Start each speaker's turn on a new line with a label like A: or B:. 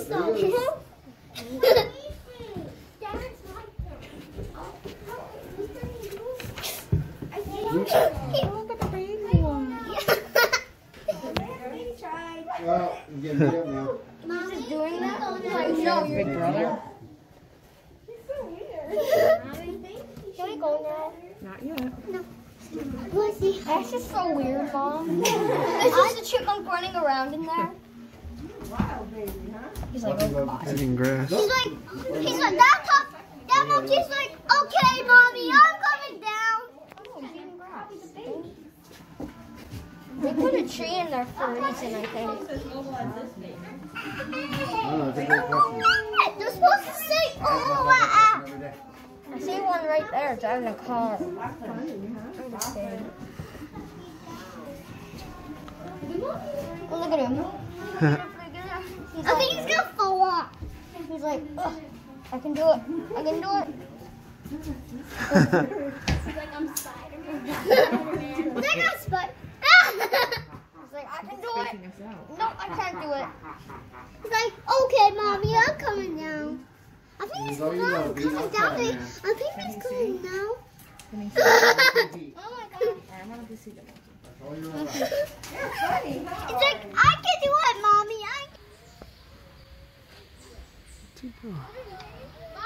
A: Look at the baby one.
B: Well, I'm getting beat up now.
C: He's just doing that? Like,
A: No, big brother.
C: He's so weird. Can we go now?
A: Not yet.
C: No. That's just so weird, Mom. There's just a chipmunk running around in there.
D: Wild baby, huh?
C: He's like, oh God.
E: Eating grass.
C: He's like, that monkey's like, okay, Mommy, I'm coming down. Oh, he's eating grass. They put a tree in there for a reason, I think.
B: Oh, that's a good question.
C: They're supposed to say, oh, I see one right there driving a car. Oh, look at him. I think he's gonna fall off. He's like, ugh, I can do it. I can do it. He's like, I'm Spider-Man. They're not Spider. He's like, I can do it. No, I can't do it. He's like, okay, Mommy, I'm coming down. I think he's coming down. I think he's coming down. Oh my God.
A: I want to see them.
C: It's like, I can do it, Mommy.